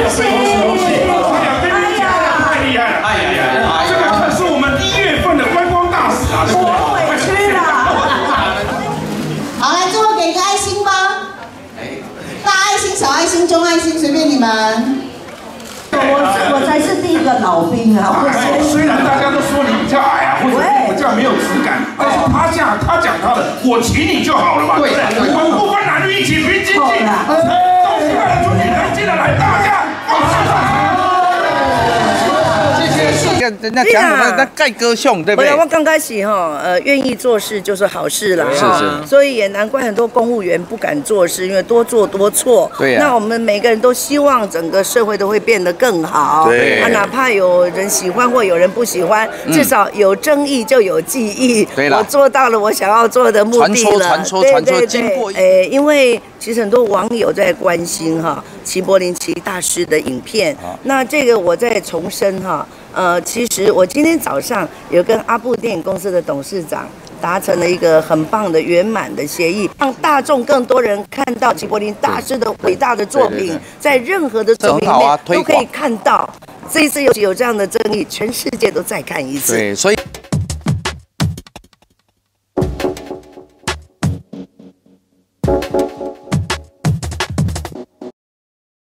谢。哎呀，太厉害了，太厉害了！这个可是我们1月份的观光大使啊， 我委屈了。 好，来最后给个爱心吧。大爱心、小爱心、中爱心，随便你们。 我才是第一个老兵啊！ 虽然大家都说你比较矮啊，或者比较没有质感，但是他讲他的，我骑你就好了嘛，对不对？我们不分男女一起拼经济，动起来出去，能进得来，大家。 人家讲我们那盖歌颂，对不对？ 我刚开始哈，愿意做事就是好事啦， 是， 所以也难怪很多公务员不敢做事，因为多做多错。 对呀。 那我们每个人都希望整个社会都会变得更好。 对。 哪怕有人喜欢或有人不喜欢，至少有争议就有记忆。 对了。 我做到了我想要做的目的了。 传说，经过。 因为其实很多网友在关心哈齐柏林齐大师的影片，那这个我再重申哈。其实我今天早上有跟阿布电影公司的董事长达成了一个很棒的圆满的协议，让大众更多人看到齐柏林大师的伟大的作品，在任何的作品里面都可以看到。这一次有这样的争议，全世界都再看一次。 对，所以。